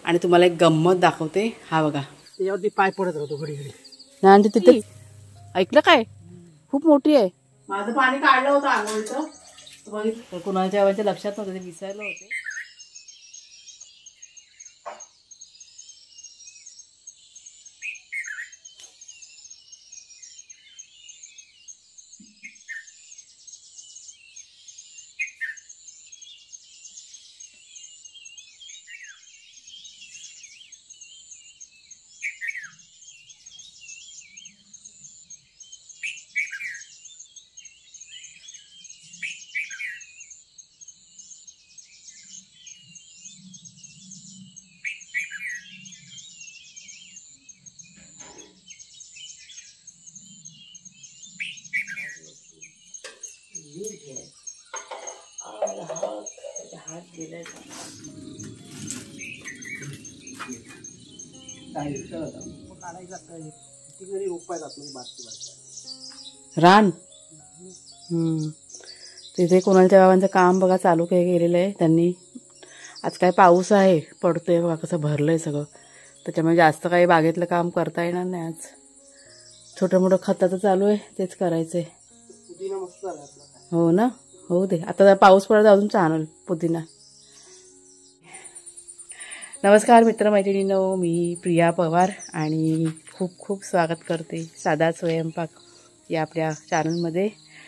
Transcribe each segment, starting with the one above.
आणि तुम्हाला एक गंमत दाखवते. हा बघा, त्याच्यावरती पाय पडत राहतो घडी घडी. नाही तिथे ऐकलं काय, खूप मोठी आहे. माझं पाणी काढलं होतं आंघोळीचं, बघितलं कुणाच्या लक्षात नव्हतं, ते विसरलं होते. रान तिथे कोणाच्या बाबांचं काम बघा चालू केलेलं आहे त्यांनी. आज काय पाऊस आहे, पडतोय बघा कसं भरलंय सगळं, त्याच्यामुळे जास्त काही बागेतलं काम करता येणार नाही आज. छोटं मोठं खताचं चालू आहे, तेच करायचंय. हो ना, हो दे आता पाऊस पडत अजून छान पुदिना. नमस्कार मित्रमैत्रिणींनो, मी प्रिया पवार आणि खूप खूप स्वागत करते साधा स्वयंपाक या आपल्या चॅनलमध्ये.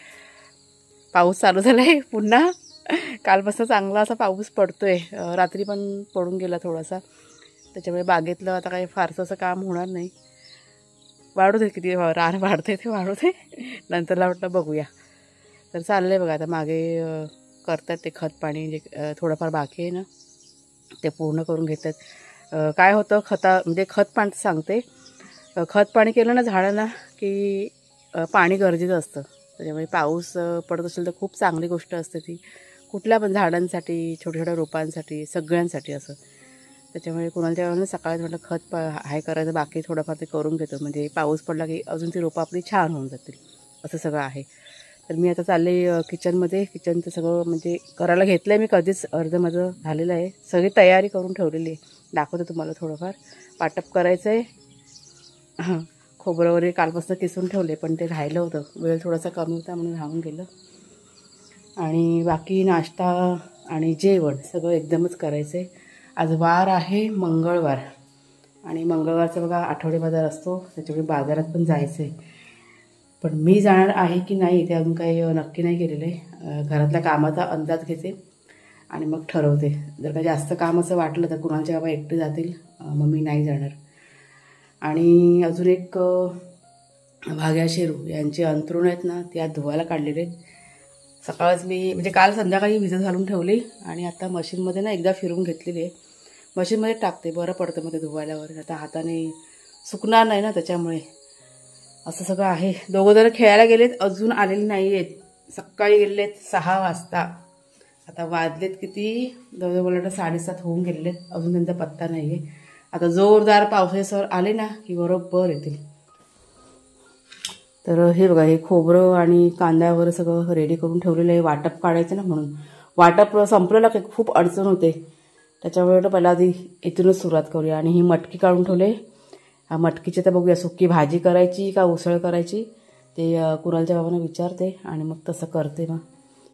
पाऊस चालू झाला आहे पुन्हा, कालपासून चांगला असा पाऊस पडतोय, रात्री पण पडून गेला थोडासा, त्याच्यामुळे बागेतलं आता काही फारसं असं काम होणार नाही. वाढू दे, किती रान वाढते ते वाढू दे, नंतरला वाटलं बघूया. तर चाललं आहे बघा, आता मागे करतात ते खत पाणी, जे थोडंफार बाकी आहे ना ते पूर्ण करून घेतात. काय होतं म्हणजे खत पाणी सांगते, खत पाणी केलं ना झाडांना की पाणी गरजेचं असतं. त्याच्यामुळे पाऊस पडत असेल तर खूप चांगली गोष्ट असते ती, कुठल्या पण झाडांसाठी, छोट्या छोट्या रोपांसाठी, सगळ्यांसाठी असं. त्याच्यामुळे कुणाच्या वेळेला सकाळी म्हटलं खत हाय करायचं, बाकी थोडंफार ते करून घेतो, म्हणजे पाऊस पडला की अजून ती रोपं आपली छान होऊन जातील, असं सगळं आहे. तर मी आता चालले किचनमध्ये. किचनचं सगळं म्हणजे करायला घेतलं आहे मी, कधीच अर्धं माझं झालेलं आहे, सगळी तयारी करून ठेवलेली आहे. दाखवते तुम्हाला, थोडंफार वाटप करायचं आहे. हां, खोबरं वगैरे कालपासून किसून ठेवले, पण ते राहिलं होतं, वेळ थोडासा कमी होता म्हणून राहून गेलं. आणि बाकी नाश्ता आणि जेवण सगळं एकदमच करायचं आहे. आज वार आहे मंगळवार, आणि मंगळवारचा बघा आठवडे बाजार असतो, त्याच्यामुळे बाजारात पण जायचं आहे. पण मी जाणार आहे की नाही ते अजून काही नक्की नाही केलेलं आहे. घरातल्या कामाचा अंदाज घेते आणि मग ठरवते. जर का जास्त काम असं वाटलं तर कुणालचे बाबा एकटे जातील, मग मी नाही जाणार. आणि अजून एक भाग्या शेरू यांचे अंथरुण आहेत ना, ते आज धुवायला काढलेले आहेत. सकाळच मी म्हणजे काल संध्याकाळी भिजत घालून ठेवली आणि आता मशीनमध्ये ना एकदा फिरून घेतलेली आहे. मशीनमध्ये टाकते, बरं पडतं मग ते धुवायल्यावर, आता हाताने सुकणार नाही ना, त्याच्यामुळे असं सगळं आहे. दोघं जण खेळायला गेलेत, अजून आलेले नाही आहेत. सकाळी गेलेले आहेत 6 वाजता, आता वाजलेत किती, जवळजवळ मला वाटतं 7:30 होऊन गेलेले आहेत, अजून त्यांचा पत्ता नाही आहे. आता जोरदार पावसासर आले ना की बरोबर येतील. तर हे बघा, हे खोबरं आणि कांदा वगैरे सगळं रेडी करून ठेवलेलं आहे. वाटप काढायचं ना, म्हणून वाटप संपलेलं की खूप अडचण होते, त्याच्यामुळे पहिला आधी इथूनच सुरुवात करूया. आणि ही मटकी काढून ठेवले, मटकीची तर बघूया सुकी भाजी करायची का उसळ करायची, ते कुणालच्या बाबांना विचारते आणि मग तसं करते. मग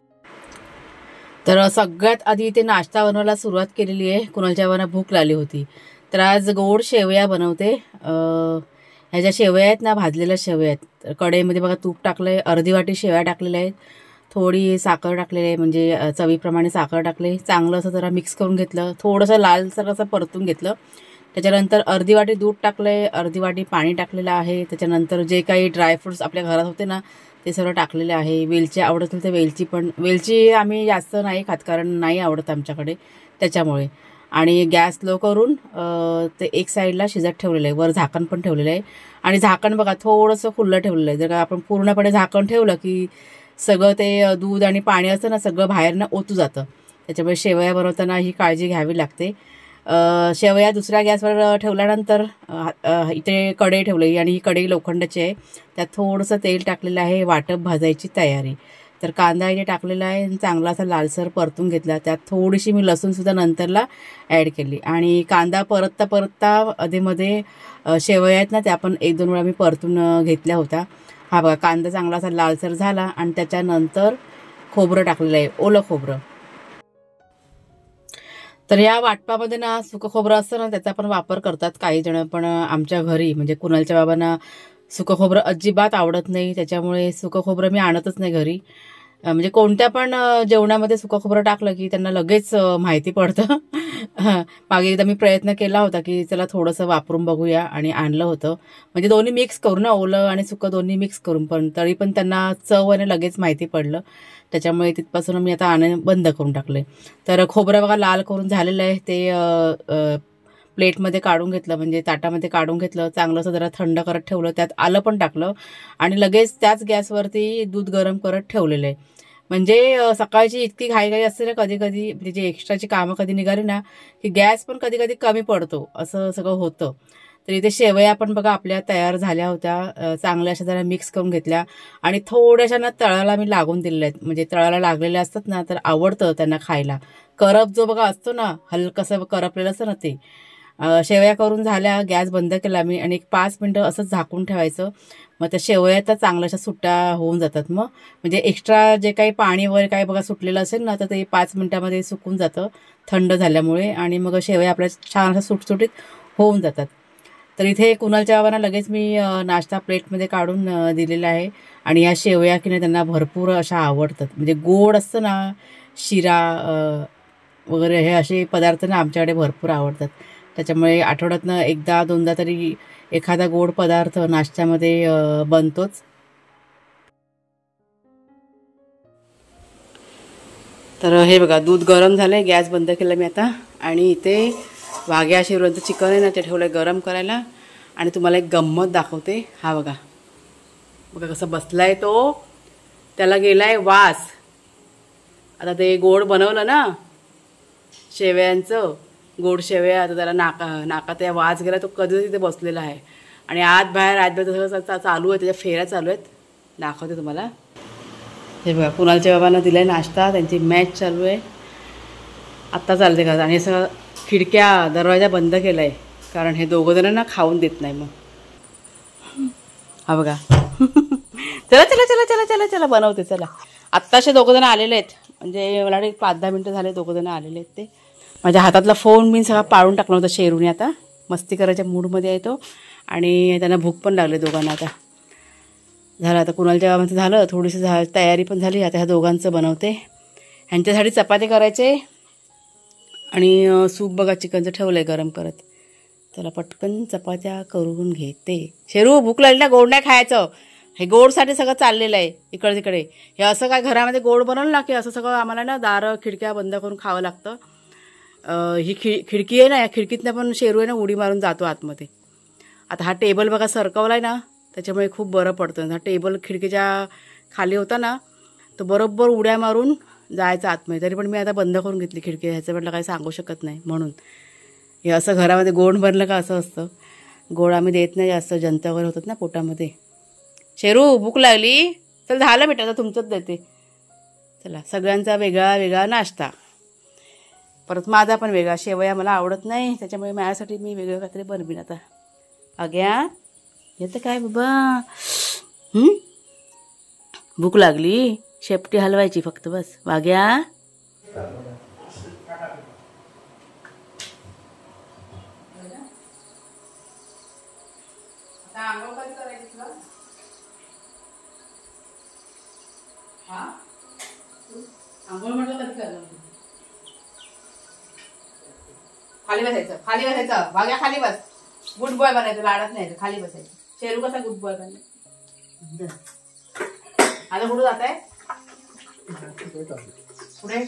तर सगळ्यात आधी ते नाश्ता बनवायला सुरुवात केलेली आहे. कुणालच्या बाबांना भूक लागली होती, तर आज गोड शेवया बनवते. ह्या ज्या शेवया आहेत ना, भाजलेल्या शेवया आहेत. तर कढईमध्ये बघा तूप टाकलं आहे, अर्धी वाटी शेवया टाकलेल्या आहेत, थोडी साखर टाकलेली आहे, म्हणजे चवीप्रमाणे साखर टाकले, चांगलं असं जरा मिक्स करून घेतलं, थोडंसं लालसर असं परतून घेतलं. त्याच्यानंतर अर्धी वाटी दूध टाकलं आहे, अर्धी वाटी पाणी टाकलेलं आहे. त्याच्यानंतर जे काही ड्रायफ्रूट्स आपल्या घरात होते ना ते सर्व टाकलेले आहे. वेलची आवडत असेल तर वेलची, पण वेलची आम्ही जास्त नाही खात कारण नाही आवडत आमच्याकडे, त्याच्यामुळे. आणि गॅस लो करून ते एक साईडला शिजत ठेवलेलं आहे, वर झाकण पण ठेवलेलं आहे. आणि झाकण बघा थोडंसं खुल्लं ठेवलेलं आहे, जर का आपण पूर्णपणे झाकण ठेवलं की सगळं ते दूध आणि पाणी असतं ना सगळं बाहेरनं ओतू जातं, त्याच्यामुळे शेवया बनवताना ही काळजी घ्यावी लागते. शेवया दुसऱ्या गॅसवर ठेवल्यानंतर इथे कढई ठेवली आणि ही कढई लोखंडाची आहे, त्यात थोडंसं तेल टाकलेलं आहे, वाटप भाजायची तयारी. तर कांदा इथे टाकलेला आहे आणि चांगला असा लालसर परतून घेतला. त्यात थोडीशी मी लसूणसुद्धा नंतरला ॲड केली आणि कांदा परतता परतता अधेमध्ये शेवया आहेत ना त्या पण 1-2 वेळा मी परतून घेतल्या होत्या. हा बघा कांदा चांगला असा लालसर झाला आणि त्याच्यानंतर खोबरं टाकलेलं आहे, ओलं खोबरं. तर या वाटपामध्ये ना सुकं खोबरं असतं ना त्याचा पण वापर करतात काही जण, पण आमच्या घरी म्हणजे कुणालच्या बाबांना सुकं खोबरं अजिबात आवडत नाही, त्याच्यामुळे सुकं खोबरं मी आणतच नाही घरी. म्हणजे कोणत्या पण जेवणामध्ये सुकं खोबरं टाकलं की त्यांना लगेच माहिती पडतं. मागे एकदा मी प्रयत्न केला होता की चला थोडंसं वापरून बघूया आणि आणलं होतं. म्हणजे दोन्ही मिक्स करून ना, ओलं आणि सुकं दोन्ही मिक्स करून, पण तरी पण त्यांना चव आणि लगेच माहिती पडलं. त्याच्यामुळे तिथपासून मी आता आणणं बंद करून टाकले. तर खोबरं बघा लाल करून झालेलं आहे. ते प्लेटमध्ये काढून घेतलं, म्हणजे ताटामध्ये काढून घेतलं, चांगलंसं जरा थंड करत ठेवलं, त्यात आलं पण टाकलं आणि लगेच त्याच गॅसवरती दूध गरम करत ठेवलेलं आहे. म्हणजे सकाळची इतकी घाईघाई असते ना कधी कधी, म्हणजे एक्स्ट्राची कामं कधी निघाली ना की गॅस पण कधी कधी कमी पडतो, असं सगळं होतं. तर इथे शेवया पण बघा आपल्या तयार झाल्या होत्या. चांगल्या अशा जरा मिक्स करून घेतल्या आणि थोड्याशा ना तळाला मी लागून दिलेल्या आहेत. म्हणजे तळाला लागलेल्या असतात ना तर आवडतं त्यांना खायला. करप जो बघा असतो ना, हलकसं करपलेलं असतं ना ते. शेवया करून झाल्या, गॅस बंद केला मी आणि एक 5 मिनटं असंच झाकून ठेवायचं. मग त्या शेवया तर चांगल्याशा सुट्ट्या होऊन जातात. मग म्हणजे एक्स्ट्रा जे काही पाणी वगैरे काही बघा सुटलेलं असेल ना तर ते 5 मिनटामध्ये सुकून जातं थंड झाल्यामुळे आणि मग शेवया आपल्या छान असं सुटसुटीत होऊन जातात. तर इथे कुणालच्या बाबांना लगेच मी नाश्ता प्लेटमध्ये काढून दिलेला आहे आणि या शेवया की नाही त्यांना भरपूर अशा आवडतात. म्हणजे गोड असतं ना, शिरा वगैरे हे असे पदार्थ ना आमच्याकडे भरपूर आवडतात. त्याच्यामुळे आठवड्यातनं 1दा-2दा तरी एखादा गोड पदार्थ नाश्त्यामध्ये बनतोच. तर हे बघा दूध गरम झालं आहे, गॅस बंद केला मी आता आणि इथे वाघ्या शिवरांचं चिकन आहे ना ते ठेवलं आहे गरम करायला. आणि तुम्हाला एक गंमत दाखवते. हा बघा बघा कसं बसला आहे तो, त्याला गेला आहे वास. आता ते गोड बनवलं ना शेवयांचं, गोड शेवया, आता त्याला नाकात या वास गेला, तो कधी तिथे बसलेला आहे आणि आत बाहेर सगळं चालू आहे, त्याच्या फेऱ्या चालू आहेत. दाखवते तुम्हाला. हे बघा कुणालच्या बाबांना दिला आहे नाश्ता, त्यांची मॅच चालू आहे आत्ता चालते का. आणि सगळं खिडक्या दरवाजा बंद केला आहे कारण हे दोघं जण ना खाऊन देत नाही. मग हा बघा चला चला चला चला चला चला बनवते चला. आत्ताशे दोघं जण आलेले आहेत, म्हणजे मला वाटतं 5-10 मिनटं झाले दोघं जण आलेले आहेत. ते माझ्या हातातला फोन मी सगळा पाळून टाकला होता शेरूने. आता मस्ती करायच्या मूडमध्ये आहे तो आणि त्यांना भूक पण लागली दोघांना. आता झालं, आता कुणालच्या बाबांचं झालं, थोडीशी तयारी पण झाली. आता ह्या दोघांचं बनवते. ह्यांच्यासाठी चपाती करायचे आणि सूप बघा चिकनचं ठेवलं आहे गरम करत. त्याला पटकन चपात्या करून घेते. शेरू भूक लागली ना, गोड नाही खायचं. हे गोडसाठी सगळं चाललेलं आहे इकडे तिकडे. हे असं काय घरामध्ये गोड बनवलं ना की असं सगळं आम्हाला ना दारं खिडक्या बंद करून खावं लागतं. ही खिडकी आहे ना, या खिडकीतनं पण शेरू आहे ना उडी मारून जातो आतमध्ये. आता हा टेबल बघा सरकवला आहे ना, त्याच्यामुळे खूप बरं पडतं. हा टेबल खिडकीच्या खाली होता ना, तो बरोबर उड्या मारून जायचं आतमध्ये. तरी पण मी आता बंद करून घेतली खिडकी, ह्याचं म्हटलं काही सांगू शकत नाही म्हणून. हे असं घरामध्ये गोड बनलं का असं असतं. गोड आम्ही देत नाही जास्त, जंत वगैरे होतात ना पोटामध्ये. शेरू भूक लागली, चल झालं बेटा आता तुमचंच देते. चला सगळ्यांचा वेगळा वेगळा नाश्ता, परत माझा पण वेगळा. शेवया मला आवडत नाही, त्याच्यामुळे माझ्यासाठी मी वेगळं काहीतरी बनवीन आता. अग्या येतं काय बाबा, भूक लागली, शेपटी हलवायची फक्त बस. वाग्या आंघोळ म्हटलं कधी करणार. खाली बसायचं, खाली बसायचं. वाग्या खाली बस. गुड बॉय बनायचं, लाडत नाही खाली बसायचं. शेरू कसा गुड बॉय बनला. आता कुठं जात आहे, पुढे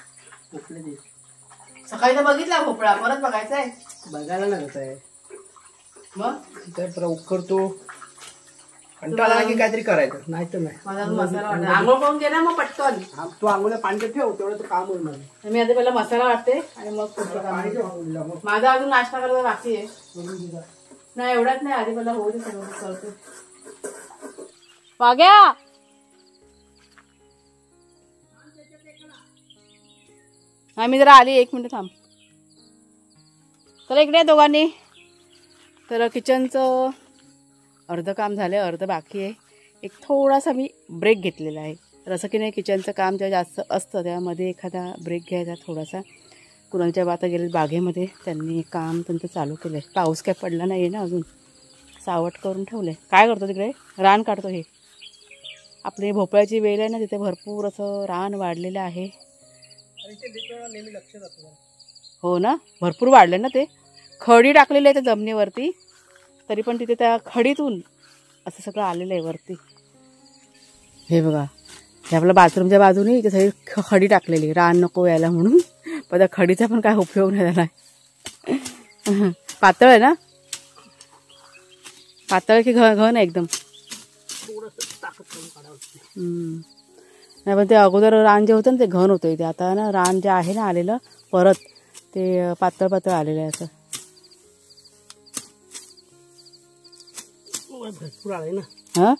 सकाळी तर बघितला भोपळा, परत बघायचा आहे. बघायला लागत आहे मग तर उकरतो कंटाळा की काहीतरी करायचं, नाही तर नाही. माझा मसाला वाटत. आंघोळ करून घे ना मग पटकन. तू आंघोळ्या पाण्यात ठेव, तेवढं काम होईल मला. मी आता पहिला मसाला वाटते आणि मग पुढचं काम. माझा अजून नाश्ता करायला बाकी आहे. नाही एवढ्याच नाही, आधी पहिला होऊ दे सगळं करतो. वाग्या मी जरा आली, 1 मिनिट थांब. चला इकडे दोघांनी. तर किचनचं अर्ध काम झालं, अर्ध बाकी आहे. एक थोडासा मी ब्रेक घेतलेला आहे. तर असं की नाही, किचनचं काम जेव्हा जास्त असतं त्यामध्ये एखादा ब्रेक घ्यायचा थोडासा. कुणाच्या आता गेले बागेमध्ये, त्यांनी काम त्यांचं चालू केलं आहे. पाऊस काय पडला नाही आहे ना अजून, सावट करून ठेवलं आहे. काय करतो तिकडे? रान काढतो. हे आपली भोपळ्याची वेल आहे ना, तिथे भरपूर असं रान वाढलेलं आहे. नेहमी लक्ष जातो. हो ना, भरपूर वाढले ना. ते खडी टाकलेली आहे त्या जमिनीवरती, तरी पण तिथे त्या खडीतून असं सगळं आलेलं आहे वरती. हे बघा, हे आपल्या बाथरूमच्या बाजूने इथे सगळी खडी टाकलेली, रान नको यायला म्हणून. पण त्या खडीचा पण काय उपयोग नाही झाला. पातळ आहे ना, पातळ की घन आहे एकदम. नाही पण ते अगोदर रान जे होतं ना ते घन होतं. ते आता ना रान जे आहे ना आलेलं परत ते पातळ पातळ आलेलं आहे असं. भरपूर आले ना. हां,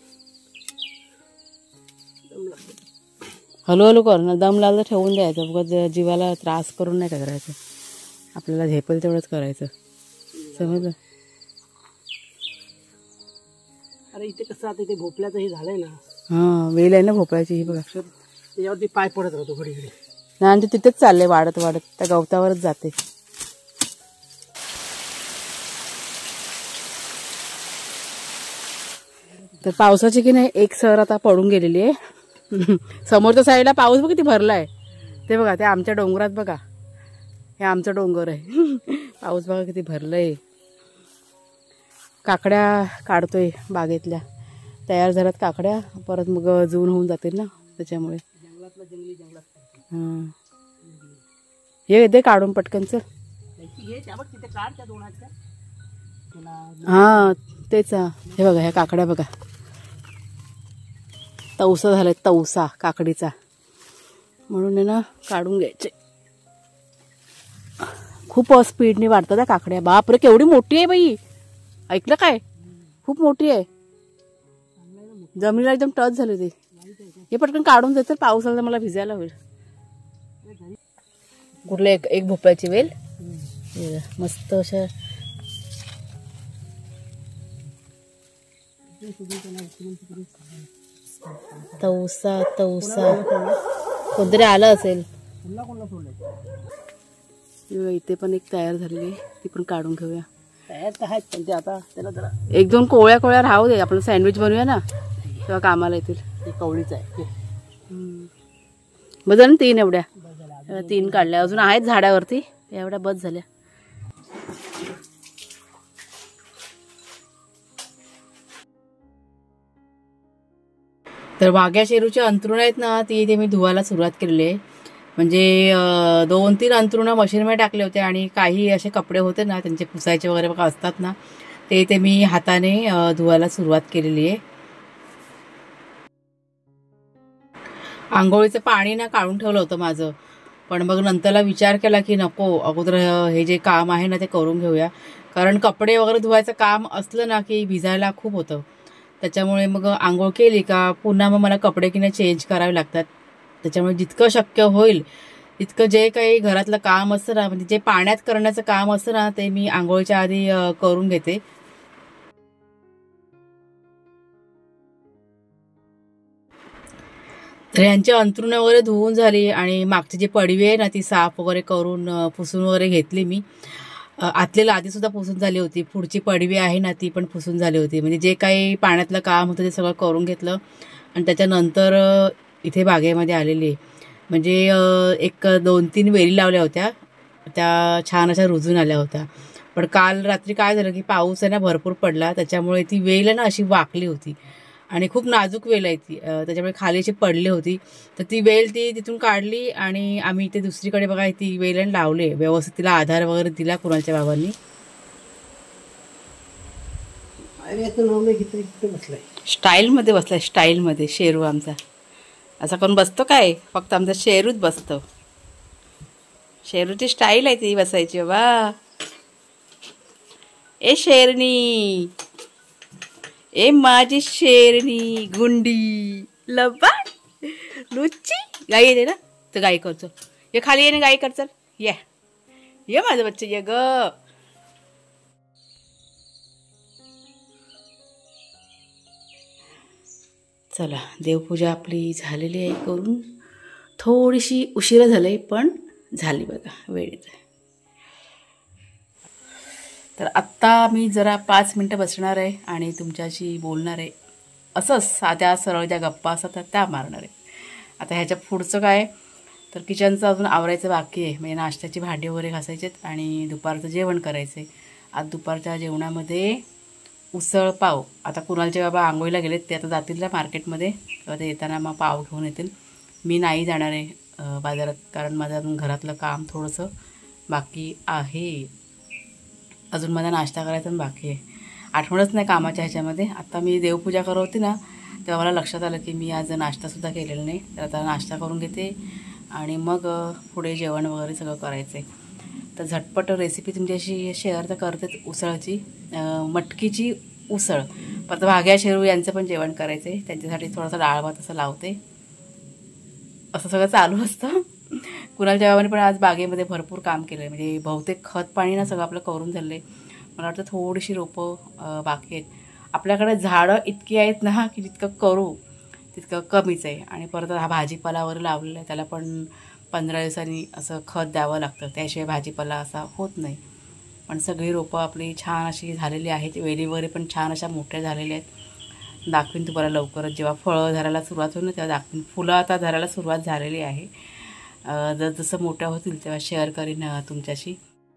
हळूहळू कर ना. दम लागलं ठेवून द्यायचं. बघा, जीवाला त्रास करून नाही काय करायचं. आपल्याला झेपेल तेवढंच करायचं, समजलं. अरे इथे कसं आता इथे भोपळ्याचं हे झालंय ना. हां, वेल आहे ना भोपळ्याची. ही बघा, त्याच्यावरती पाय पडत राहतो घडी घडी. नाही, आणि ते तिथेच चाललंय वाढत वाढत, त्या गवतावरच जाते. तर पावसाची की नाही एक सर आता पडून गेलेली आहे. समोरच्या साईडला पाऊस बघ किती भरला आहे. ते बघा, ते आमच्या डोंगरात बघा, हे आमचं डोंगर आहे. पाऊस बघा किती भरलं आहे. काकड्या काढतोय बागेतल्या, तयार झाल्यात काकड्या. परत मग जून होऊन जातील ना, त्याच्यामुळे. हां, हे दे काढून पटकनच. हां तेच. हे बघा, ह्या काकड्या बघा, तवसा झालाय, तवसा काकडीचा. म्हणून आहे ना काढून घ्यायचे. खूप स्पीडने वाढतात त्या काकड्या. बापरे, केवढी मोठी आहे बाई. ऐकलं काय? खूप मोठी आहे. जमिनीला एकदम टच झाली ती. हे पटकन काढून द्यायचं, पाऊस आला तर मला भिजायला होईल. कुठलं एक भोपळ्याची वेल मस्त अशा. तवसा तवसा कोणतरी आलं असेल. इथे पण एक तयार झालेली आहे, ती पण काढून घेऊया. तयार तर आहेत पण ते आता त्याला जरा 1-2 कोळ्या राहू दे. आपण सँडविच बनवूया ना, तेव्हा कामाला येतील. ते कवळीच आहे. बस ना 3 एवढ्या. 3 काढल्या, अजून आहेत झाडावरती. एवढ्या बस झाल्या. तर वाघ्या शेरूची अंथरुणं आहेत ना, ती इथे मी धुवायला सुरुवात केलेली आहे. म्हणजे 2-3 अंथरुणं मशीनमध्ये टाकले होते, आणि काही असे कपडे होते ना त्यांचे पुसायचे वगैरे बघा असतात ना, ते इथे मी हाताने धुवायला सुरुवात केलेली आहे. आंघोळीचं पाणी ना काढून ठेवलं होतं माझं, पण मग नंतरला विचार केला की नको, अगोदर हे जे काम आहे ना ते करून घेऊया. कारण कपडे वगैरे धुवायचं काम असलं ना की भिजायला खूप होतं. त्याच्यामुळे मग आंघोळ केली का पुन्हा मग मला कपडे की नाही चेंज करावे लागतात. त्याच्यामुळे जितकं शक्य होईल तितकं जे काही घरातलं काम असतं ना, म्हणजे जे पाण्यात करण्याचं काम असतं ना, ते मी आंघोळीच्या आधी करून घेते. तर यांची अंथरुणं वगैरे धुवून झाली, आणि मागची जी पडवी आहे ना ती साफ वगैरे करून पुसून वगैरे घेतली मी. आतली लादीसुद्धा पुसून झाली होती. पुढची पडवी आहे ना ती पण पुसून झाली होती. म्हणजे जे काही पाण्यातलं काम होतं ते सगळं करून घेतलं. आणि त्याच्यानंतर इथे बागेमध्ये आलेली आहे. म्हणजे एक 2-3 वेली लावल्या होत्या, त्या छान अशा रुजून आल्या होत्या. पण काल रात्री काय झालं की पाऊस आहे ना भरपूर पडला, त्याच्यामुळे ती वेल आहे ना अशी वाकली होती, आणि खूप नाजूक वेल आहे ती. त्याच्यामुळे खाली अशी पडली होती. तर ती वेल ती तिथून काढली, आणि आम्ही इथे दुसरीकडे बघा ती वेल लावले व्यवस्थित. तिला आधार वगैरे दिला कुणाच्या बाबांनी. स्टाईलमध्ये बसलाय, स्टाईलमध्ये शेरू आमचा. असा कोण बसतो काय? फक्त आमचा शेरूच बसतो. शेरूची स्टाईल आहे ती बसायची बाबा. ए शेरणी, ए माझी शेरणी गुंडी लबा लुच्ची. गाई येते ना, तर गाई करतो. ये खाली ये ना गाई कर चल ये माझं बच्चे ये ग. चला देवपूजा आपली झालेली आहे करून. थोडीशी उशिरा झाली पण झाली बघा वेळेत. तर आत्ता मी जरा 5 मिनटं बसणार आहे आणि तुमच्याशी बोलणार आहे. असंच साध्या सरळ ज्या गप्पा असतात त्या मारणार आहे. आता ह्याच्या पुढचं काय तर किचनचं अजून आवरायचं बाकी आहे. म्हणजे नाश्त्याची भांडी वगैरे घासायची आहेत आणि दुपारचं जेवण करायचं आहे. आज दुपारच्या जेवणामध्ये उसळ पाव. आता कुणालचे बाबा आंघोळीला गेलेत, ते आता जातील ना मार्केटमध्ये, तेव्हा ते येताना मग पाव घेऊन येतील. मी नाही जाणार आहे बाजारात, कारण माझं अजून घरातलं काम थोडंसं बाकी आहे. अजून माझा नाश्ता करायचा पण बाकी आहे. आठवणच नाही कामाच्या ह्याच्यामध्ये. आता मी देवपूजा करत होती ना तेव्हा मला लक्षात आलं की मी आज नाश्तासुद्धा केलेला नाही. तर आता नाश्ता करून घेते आणि मग पुढे जेवण वगैरे सगळं करायचं आहे. तर झटपट रेसिपी तुमच्याशी शेअर तर करतेच. उसळची, मटकीची उसळ. परत भाग्या शेरू यांचं पण जेवण करायचं आहे. त्यांच्यासाठी थोडासा डाळ भात असं लावते. असं सगळं चालू असतं. कुणालच्या बाबांनी पण आज बागेमध्ये भरपूर काम केलं आहे. म्हणजे बहुतेक खत पाणी ना सगळं आपलं करून झालं आहे. मला वाटतं थोडीशी रोपं बाकी आहेत. आपल्याकडे झाडं इतकी आहेत ना की जितकं करू तितकं कमीच आहे. आणि परत हा भाजीपाला वगैरे लावलेला आहे, त्याला पण 15 दिवसांनी असं खत द्यावं लागतं, त्याशिवाय भाजीपाला असा होत नाही. पण सगळी रोपं आपली छान अशी झालेली आहेत. वेली वगैरे पण छान अशा मोठ्या झालेल्या आहेत. दाखवीन तुम्हाला लवकरच, जेव्हा फळं धरायला सुरुवात होईल ना तेव्हा दाखवीन. फुलं आता धरायला सुरुवात झालेली आहे. जसं मोठ्या होतील तेव्हा शेअर करीन तुमच्याशी.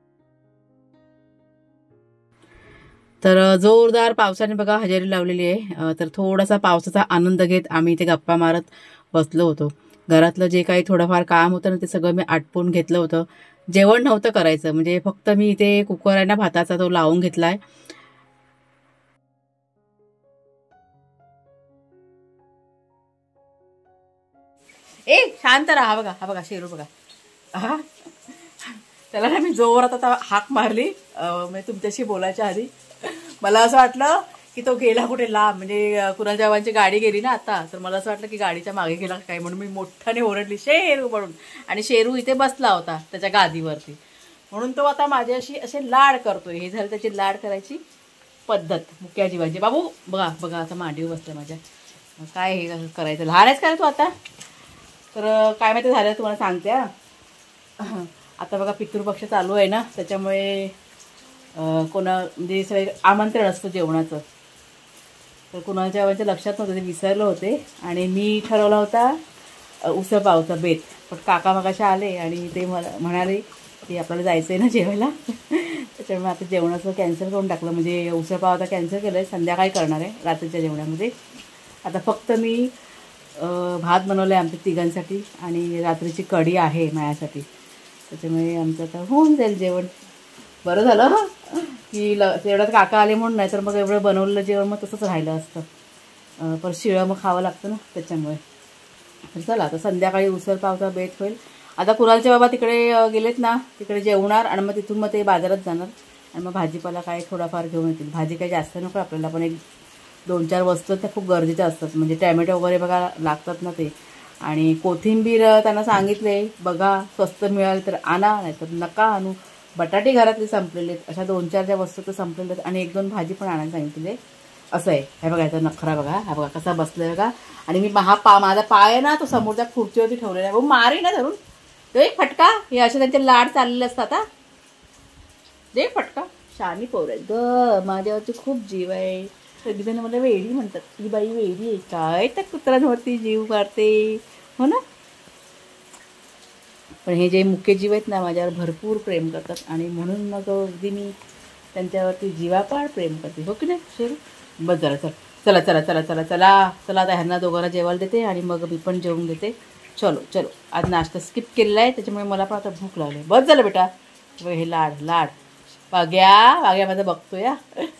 तर जोरदार पावसाने बघा हजेरी लावलेली आहे. तर थोडासा पावसाचा आनंद घेत आम्ही इथे गप्पा मारत बसलो होतो. घरातलं जे काही थोडंफार काम होतं ना ते सगळं मी आटपून घेतलं होतं. जेवण नव्हतं करायचं, म्हणजे फक्त मी इथे कुकर आहे ना भाताचा तो लावून घेतला आहे. शांत राहा. हा बघा शेरू बघा. हा त्याला ना मी जोरात आता हाक मारली म्हणजे तुमच्याशी बोलायच्या आधी. मला असं वाटलं की तो गेला कुठे लांब, म्हणजे कुणालच्या बाबांची गाडी गेली ना आता, तर मला असं वाटलं की गाडीच्या मागे गेला काय, म्हणून मी मोठ्याने ओरडली शेरू म्हणून. आणि शेरू इथे बसला होता त्याच्या गादीवरती, म्हणून तो आता माझ्याशी असे लाड करतोय. हे झालं त्याची लाड करायची पद्धत. मुक्या जीवाची. बाबू बघा आता मांडीवर बसलं माझ्या. काय हे करायचं, लहान आहेस काय तू आता. तर काय माहिती झालं तुम्हाला सांगते. आता बघा पितृपक्ष चालू आहे ना, त्याच्यामुळे म्हणजे सगळे आमंत्रण असतं जेवणाचं. तर कुणाच्या बाबांच्या लक्षात नव्हतं, ते विसरलं होते. आणि मी ठरवला होता उसळ पावचा बेत. पण काका मगाशी आले आणि ते म्हणाले की आपल्याला जायचं आहे ना जेवायला. त्याच्यामुळे आता जेवणाचं कॅन्सल करून टाकलं. म्हणजे उसळ पाव आता कॅन्सल केलं आहे, संध्याकाळी करणार आहे रात्रीच्या जेवणामध्ये. आता फक्त मी भात बनवलं आहे आमच्या तिघांसाठी आणि रात्रीची कढी आहे माझ्यासाठी. त्याच्यामुळे आमचं आता होऊन जाईल जेवण. बरं झालं की एवढ्यात काका आले म्हणून, नाही तर मग एवढं बनवलेलं जेवण मग तसंच राहिलं असतं. पण शिळं मग खावं लागतं ना त्याच्यामुळे. तर चला आता संध्याकाळी उसळ पावचा बेत होईल. आता कुणालचे बाबा तिकडे गेलेत ना, तिकडे जेवणार आणि मग तिथून मग ते बाजारात जाणार आणि मग भाजीपाला काय थोडाफार घेऊन येतील. भाजी काही जास्त नको आपल्याला, पण एक 2-4 वस्तू त्या खूप गरजेच्या असतात. म्हणजे टॅमॅटो वगैरे बघा लागतात ना ते. आणि कोथिंबीर त्यांना सांगितले बघा स्वस्त मिळाल तर आणा, नाही तर नका आणू. बटाटे घरातले संपलेले आहेत. अशा 2-4 ज्या वस्तू तर संपलेल्या आहेत. आणि 1-2 भाजी पण आणायला सांगितले. असं आहे. हे बघा याचा नखरा बघा, हा बघा कसा बसलाय बघा. आणि मी माझा पाय आहे ना तो समोरच्या खुर्चीवरती ठेवलेला आहे. मारी ना धरून तो एक फटका. हे असे त्यांचे लाड चाललेले असतात. दे फटका. शानी पोर आहे ग, माझ्यावरती खूप जीव आहे. सगळीजण मला वेडी म्हणतात, ही बाई वेडी आहे काय, त्या कुत्र्यांवरती जीव मारते हो ना. पण हे जे मुख्य जीव आहेत ना माझ्यावर भरपूर प्रेम करतात आणि म्हणून मग अगदी मी त्यांच्यावरती जीवापाड प्रेम करते, हो की नाही शेरू. बस जरा चला चला चला चला चला चला आता ह्यांना दोघांना जेवायला देते आणि मग मी पण जेवून घेते. चलो आज नाश्ता स्किप केलेला आहे त्याच्यामुळे मला पण आता भूक लागली. बस झालं बेटा. हे लाड वाग्या माझं बघतो या.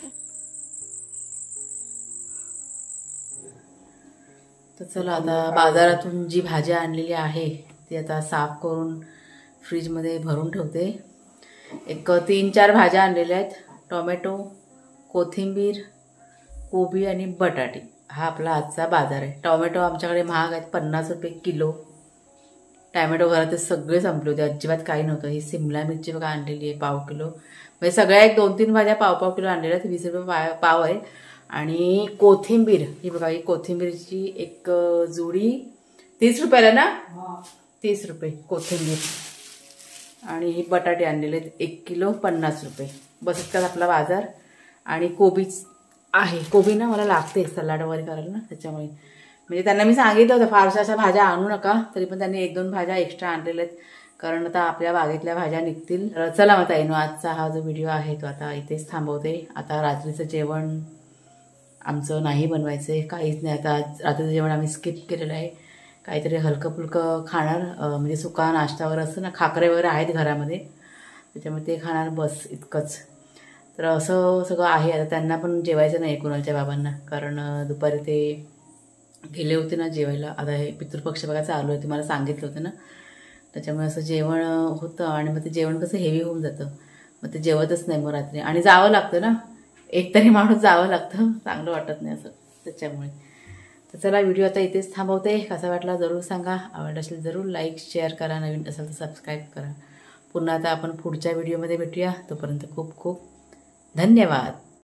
तर चला आता बाजारातून जी भाजी आणलेली आहे ती आता साफ करून फ्रीजमध्ये भरून ठेवते. एक 3-4 भाज्या आणलेल्या आहेत. टोमॅटो, कोथिंबीर, कोबी आणि बटाटे. हा आपला आजचा बाजार आहे. टोमॅटो आमच्याकडे महाग आहेत, 50 रुपये किलो. टॅमॅटो घरात सगळे संपले होते, अजिबात काही नव्हतं. ही सिमला मिरची बघा आणलेली आहे पाव किलो, म्हणजे सगळ्या एक 2-3 भाज्या पाव किलो आणलेल्या आहेत. 20 रुपये पाव आहे. आणि कोथिंबीर ही बघा, ही कोथिंबीरची एक जुडी 30 रुपयाला ना, 30 रुपये कोथिंबीर. आणि ही बटाटे आणलेले आहेत 1 किलो 50 रुपये. बस इतकाच आपला बाजार. आणि कोबी आहे, कोबी ना मला लागते सलाड वगैरे करायला ना, त्याच्यामुळे म्हणजे त्यांना मी सांगितलं होतं फारशा अशा भाज्या आणू नका, तरी पण त्यांनी 1-2 भाज्या एक्स्ट्रा आणलेल्या आहेत, कारण आता आपल्या बागेतल्या भाज्या निघतील. चला मग ताईनो, आजचा हा जो व्हिडिओ आहे तो आता इथेच थांबवते. आता रात्रीचं जेवण आमचं नाही बनवायचं आहे, काहीच नाही. आता रात्रीचं जेवण आम्ही स्किप केलेलं आहे. काहीतरी हलकं फुलकं खाणार, म्हणजे सुका नाश्ता वगैरे असतं ना, खाकरे वगैरे आहेत घरामध्ये, त्याच्यामुळे ते खाणार, बस इतकंच. तर असं सगळं आहे. आता त्यांना पण जेवायचं नाही कुणालच्या बाबांना, कारण दुपारी ते गेले होते ना जेवायला. आता हे पितृपक्ष बघा चालू आहे, तुम्हाला सांगितलं होतं ना, त्याच्यामुळे असं जेवण होतं. आणि मग ते जेवण कसं हेवी होऊन जातं, मग ते जेवतच नाही मग रात्री. आणि जावं लागतं ना, एकतरी माणूस जावं लागतं, चांगलं वाटत नाही असं, त्याच्यामुळे. तर चला, व्हिडिओ आता इथेच थांबवते. कसा वाटला जरूर सांगा, आवडला असेल जरूर लाईक शेअर करा, नवीन असेल तर सबस्क्राईब करा. पुन्हा आता आपण पुढच्या व्हिडिओमध्ये भेटूया. तोपर्यंत खूप खूप धन्यवाद.